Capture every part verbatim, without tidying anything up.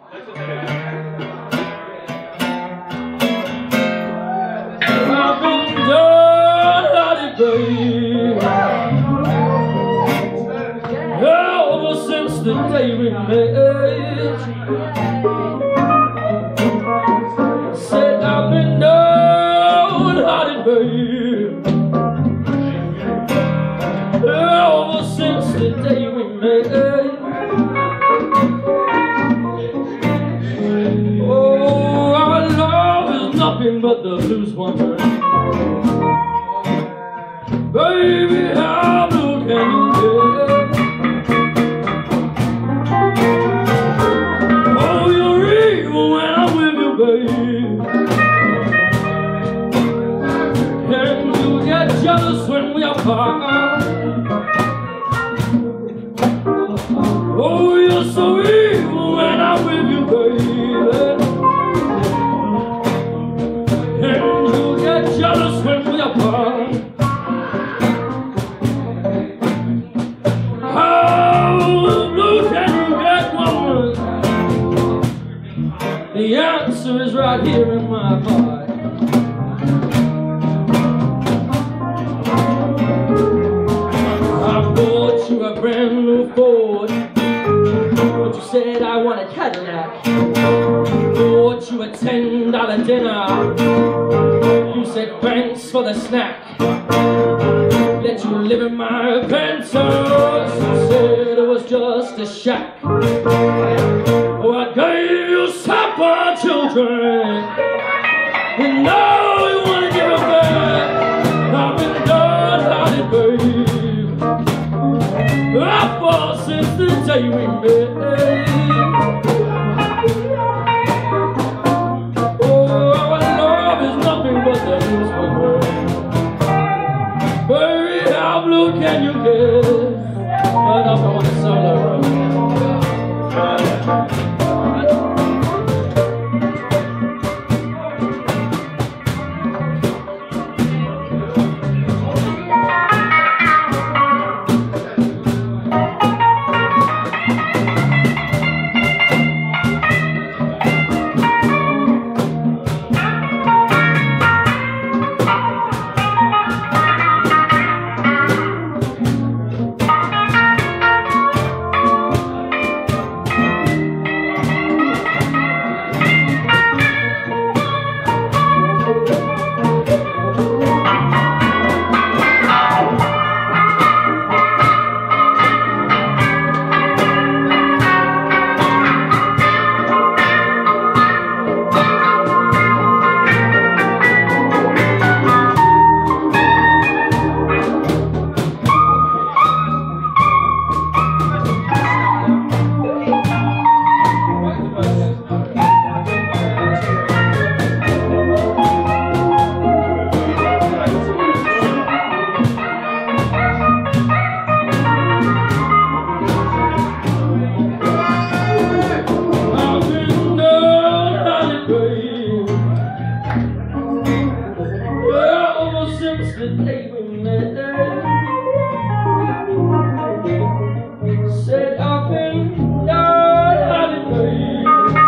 I've been dirty, baby, ever since the day we met. Said I've been dirty, baby, ever since the day we met. Oh, our love is nothing but the blues one man. Baby, how blue can you get? Oh, you're evil when I'm with you, baby. And you get jealous when we are apart. Oh, you're so evil when I'm with you, baby. And you get jealous when we are apart. How blue can you get, woman? The answer is right here in my heart. I bought you a brand new Ford, but you said I want a Cadillac. Bought you a ten dollar dinner, you said thanks for the snack. Let you live in my penthouse, you said it was just a shack. Oh, I gave you supper, children, and now you want to give it back. I've been done, baby, ever since the day we met. Oh, our love is nothing but the blues for her. Baby, how blue can you get? But I'm on the solo. Since the day we met, said I've been dirty, baby,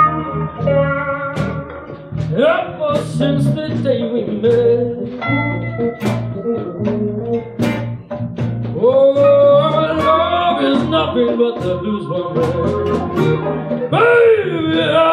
ever since the day we met. Oh, our love is nothing but the blues one man. Baby,